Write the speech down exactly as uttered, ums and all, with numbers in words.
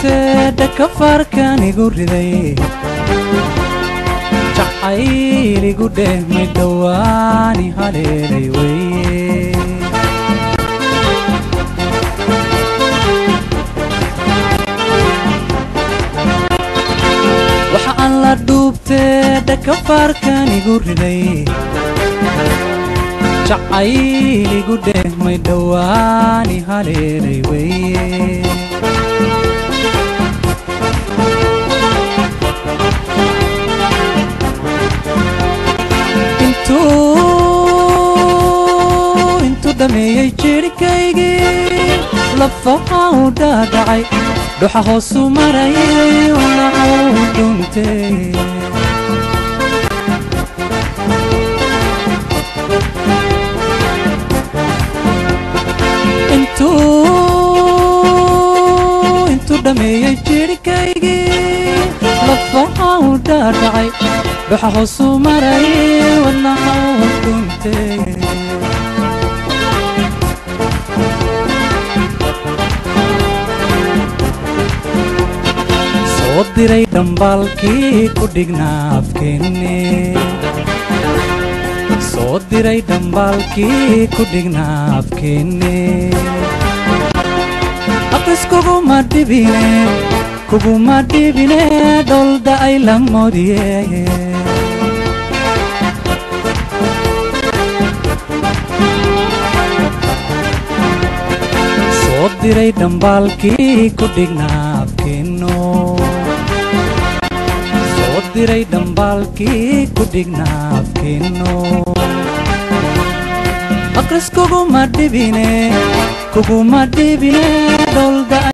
duubtee dhaka farkan igu riday jacayl igu dhehmay dhawaani haleelay weye waxa aan la duubtee dhaka farkan igu riday jacayl igu dhehmay dhawaani haleelay weye intuu dhameeyey jirhkaygii lafaha u dhaadhacay dhuxa hoosu marayay walacuu dhuntay intuu dhameeyey jirhkaygii lafaha u dhaadhacay dhuxa hoosu marayay walacuu dhuntay soo diray dhambaalkii ku dhignaa afkeenne soo diray dhambaalkii ku dhignaa afkeenne aqris kuguma dhibine kuguma dhibine dholda ay la moodiye soo diray dhambaalkii ku dhignaa afkeenno soo diray dhambaalkii ku dhignaa afkeenno aqris kuguma dhibine kuguma dhibine dholda